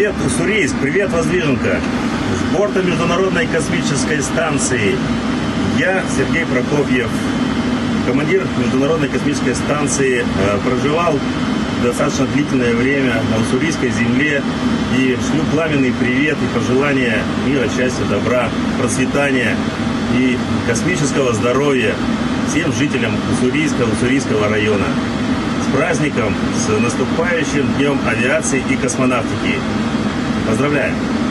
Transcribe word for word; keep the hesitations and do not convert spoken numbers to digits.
Привет, Уссурийск, привет, Воздвиженка. С борта Международной космической станции я, Сергей Прокопьев, командир Международной космической станции, проживал достаточно длительное время на уссурийской земле и шлю пламенный привет и пожелания мира, счастья, добра, процветания и космического здоровья всем жителям Уссурийска, Уссурийского района. С праздником, с наступающим днем авиации и космонавтики. Поздравляем!